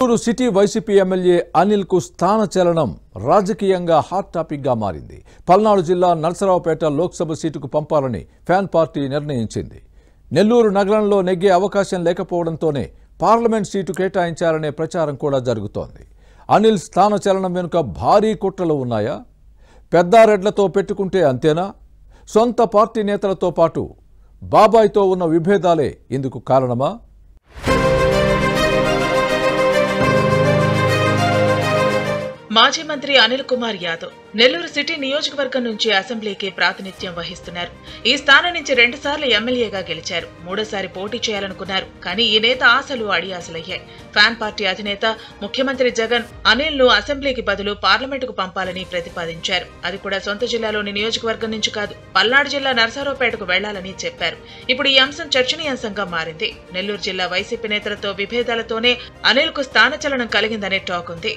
City YCP MLA Anil కు స్థానచలనం రాజకీయంగా hot topic గా మారింది. పల్నాడు జిల్లా నర్సరావుపేట లోక్సభ సీటుకు పంపాలని ఫ్యాన్ పార్టీ నిర్ణయించింది. నెల్లూరు నగరంలో నెగ్గే అవకాశం లేకపోవడంతోనే పార్లమెంట్ సీటు కేటాయించాలనే ప్రచారం కూడా జరుగుతోంది. అనిల్ స్థానచలనం వెనుక భారీ కుట్రలు ఉన్నాయా? పెద్దారెడ్లతో పెట్టుకుంటే అంతేనా? సొంత పార్టీ నేతలతో పాటు బాబాయ్తో ఉన్న విభేదాలే ఇందుకు కారణమా? మాజీ మంత్రి అనిల్ కుమార్ యాదవ్ నెల్లూరు సిటీ నియోజకవర్గం నుంచి అసెంబ్లీకి ప్రాతినిధ్యం వహిస్తున్నారు. ఈ స్థానం నుంచి 2 సార్లు ఎమ్మెల్యేగా గెలిచారు. 3సారి పోటీ చేయాలనుకున్నారు. కానీ ఈ నేత ఆశలు అడియాసలయ్యాయి. ఫ్యాన్ పార్టీ అధినేత ముఖ్యమంత్రి జగన్ అనిల్ ను అసెంబ్లీకి బదులు పార్లమెంటుకు పంపాలని ప్రతిపాదించారు. అది కూడా సొంత జిల్లాలోని నియోజకవర్గం నుంచి కాదు, పల్నాడు జిల్లా నర్సారావుపేటకు వెళ్లాలని చెప్పారు. ఇప్పుడు ఈ అంశం చర్చనీయాంశంగా మారింది. నెల్లూరు జిల్లా వైసీపీ నేతలతో విభేదాలతోనే అనిల్ కు స్థానచలనం కలిగిందనే టాక్ ఉంది.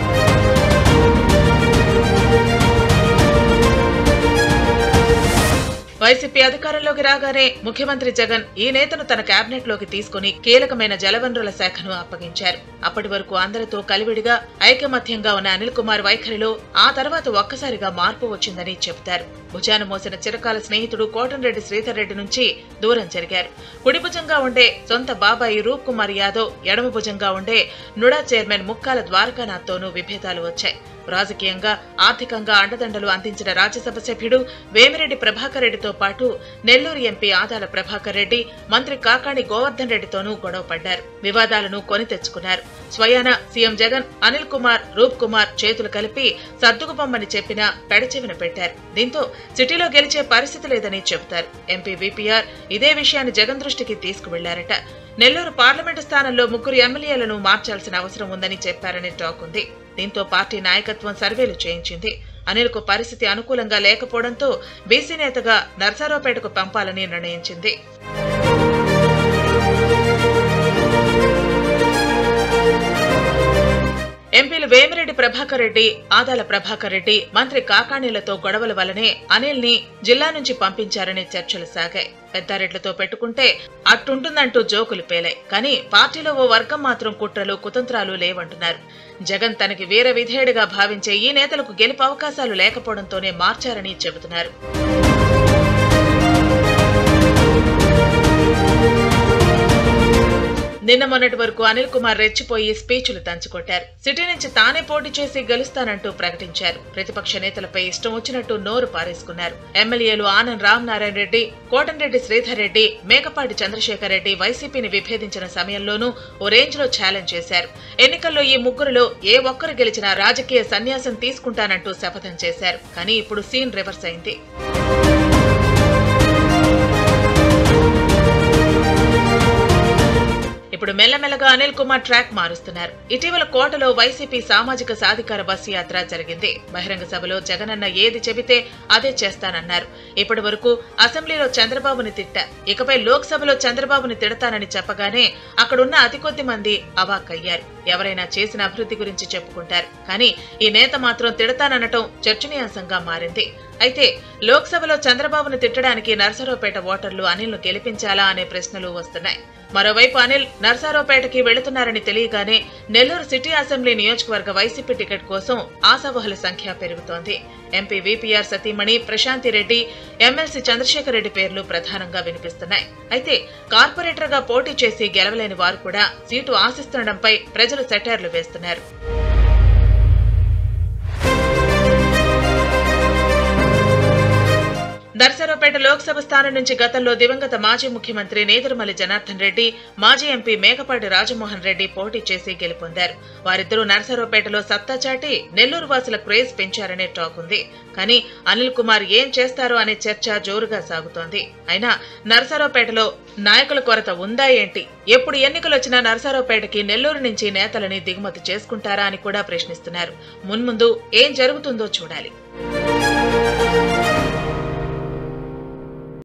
వైసీపీ అధికారంలోకి రాగానే ముఖ్యమంత్రి జగన్ ఈ నేతను తన కేబినెట్ లోకి తీసుకుని కీలకమైన జలవనరుల శాఖను అప్పగించారు. అప్పటి వరకు అందరితో కలివిడిగా ఐకమత్యంగా ఉన్న అనిల్ కుమార్ వైఖరిలో ఆ తర్వాత ఒక్కసారిగా మార్పు వచ్చిందని చెబుతారు. భుజాన మోసిన చిరకాల స్నేహితుడు కోటంరెడ్డి శ్రీధర్ రెడ్డి నుంచి దూరం జరిగారు. కుడి భుజంగా ఉండే సొంత బాబాయి రూప్ కుమార్ యాదవ్, ఎడమ భుజంగా ఉండే నుడా చైర్మన్ ముక్కాల ద్వారకానాథ్తోనూ విభేదాలు వచ్చాయి. రాజకీయంగా ఆర్థికంగా అండదండలు అందించిన రాజ్యసభ సభ్యుడు వేమిరెడ్డి ప్రభాకర్ రెడ్డితో పాటు నెల్లూరు ఎంపీ ఆదాల ప్రభాకర్ రెడ్డి, మంత్రి కాకాణి గోవర్ధన్ రెడ్డితోనూ గొడవ పడ్డారు. వివాదాలను కొని తెచ్చుకున్నారు. స్వయాన సీఎం జగన్ అనిల్ కుమార్, రూప్ కుమార్ చేతులు కలిపి సర్దుకుపొమ్మని చెప్పినా పెడచెవిన పెట్టారు. దీంతో సిటీలో గెలిచే పరిస్థితి లేదని చెబుతారు. ఎంపీ వీపీఆర్ ఇదే విషయాన్ని జగన్ దృష్టికి తీసుకువెళ్లారట. నెల్లూరు పార్లమెంటు స్థానంలో 3 ఎమ్మెల్యేలను మార్చాల్సిన అవసరం ఉందని చెప్పారని టాక్ ఉంది. దీంతో పార్టీ నాయకత్వం సర్వేలు చేయించింది. అనిల్ కు పరిస్థితి అనుకూలంగా లేకపోవడంతో బీసీ నేతగా నర్సారావుపేటకు పంపాలని నిర్ణయించింది. ఎంపీలు వేమిరెడ్డి ప్రభాకర్ రెడ్డి, ఆదాల ప్రభాకర్ రెడ్డి, మంత్రి కాకాణీలతో గొడవల వల్లనే అనిల్ ని జిల్లా నుంచి పంపించారని చర్చలు సాగాయి. పెద్దారెడ్లతో పెట్టుకుంటే అట్టుంటుందంటూ జోకులు పేలాయి. కానీ పార్టీలో ఓ వర్గం మాత్రం కుట్రలు, కుతంత్రాలు లేవంటున్నారు. జగన్ తనకి వీర విధేయుడిగా భావించే ఈ నేతలకు గెలుపు అవకాశాలు లేకపోవడంతోనే మార్చారని చెబుతున్నారు. నిన్న మొన్నటి వరకు అనిల్ కుమార్ రెచ్చిపోయి స్పీచ్లు దంచుకొట్టారు. సిటీ నుంచి తానే పోటీ చేసి గెలుస్తానంటూ ప్రకటించారు. ప్రతిపక్ష నేతలపై ఇష్టం వచ్చినట్టు నోరు పారేసుకున్నారు. ఎమ్మెల్యేలు ఆనం రామనారాయణ రెడ్డి, కోటంరెడ్డి శ్రీధర్ రెడ్డి, మేకపాటి చంద్రశేఖర్ రెడ్డి వైసీపీని విభేదించిన సమయంలోనూ ఓ రేంజ్ లో ఛాలెంజ్ చేశారు. ఎన్నికల్లో ఈ 3లో ఏ ఒక్కరు గెలిచినా రాజకీయ సన్యాసం తీసుకుంటానంటూ శపథం చేశారు. కానీ ఇప్పుడు సీన్ రివర్స్ అయింది. ఇప్పుడు మెల్లమెల్లగా అనిల్ కుమార్ ట్రాక్ మారుస్తున్నారు. ఇటీవల కోటలో వైసీపీ సామాజిక సాధికార బస్సు యాత్ర జరిగింది. బహిరంగ సభలో జగనన్న ఏది చెబితే అదే చేస్తానన్నారు. ఇప్పటి వరకు అసెంబ్లీలో చంద్రబాబుని తిట్టారు. ఇకపై లోక్సభలో చంద్రబాబుని తిడతానని చెప్పగానే అక్కడున్న అతి కొద్ది మంది అవాక్కయ్యారు. ఎవరైనా చేసిన అభివృద్ధి గురించి చెప్పుకుంటారు. కానీ ఈ నేత మాత్రం తిడతాననటం చర్చనీయాంశంగా మారింది. అయితే లోక్సభలో చంద్రబాబును తిట్టడానికి నర్సారావుపేట ఓటర్లు అనిల్ ను గెలిపించాలా అనే ప్రశ్నలు వస్తున్నాయి. మరోవైపు అనిల్ నర్సారావుపేటకి వెళుతున్నారని తెలియగానే నెల్లూరు సిటీ అసెంబ్లీ నియోజకవర్గ వైసీపీ టికెట్ కోసం ఆశావహుల సంఖ్య పెరుగుతోంది. ఎంపీ వీపీఆర్ సతీమణి ప్రశాంతి రెడ్డి, ఎమ్మెల్సీ చంద్రశేఖర్ రెడ్డి పేర్లు ప్రధానంగా వినిపిస్తున్నాయి. అయితే కార్పొరేటర్ గా పోటీ చేసి గెలవలేని వారు కూడా సీటు ఆశిస్తుండటంపై ప్రజలు సెటైర్లు వేస్తున్నారు. నర్సారావుపేట లోక్సభ స్థానం నుంచి గతంలో దివంగత మాజీ ముఖ్యమంత్రి నేదురుమల్లి జనార్దన్ రెడ్డి, మాజీ ఎంపీ మేకపాటి రాజమోహన్ రెడ్డి పోటీ చేసి గెలుపొందారు. వారిద్దరూ నర్సారావుపేటలో సత్తా చాటి నెల్లూరు వాసుల క్రేజ్ పెంచారనే టాక్ ఉంది. కానీ అనిల్ కుమార్ ఏం చేస్తారో అనే చర్చ జోరుగా సాగుతోంది. అయినా నర్సారావుపేటలో నాయకుల కొరత ఉందా ఏంటి? ఎప్పుడు ఎన్నికలొచ్చినా నర్సారావుపేటకి నెల్లూరు నుంచి నేతలని దిగుమతి చేసుకుంటారా అని కూడా ప్రశ్నిస్తున్నారు. మున్ముందు ఏం జరుగుతుందో చూడాలి.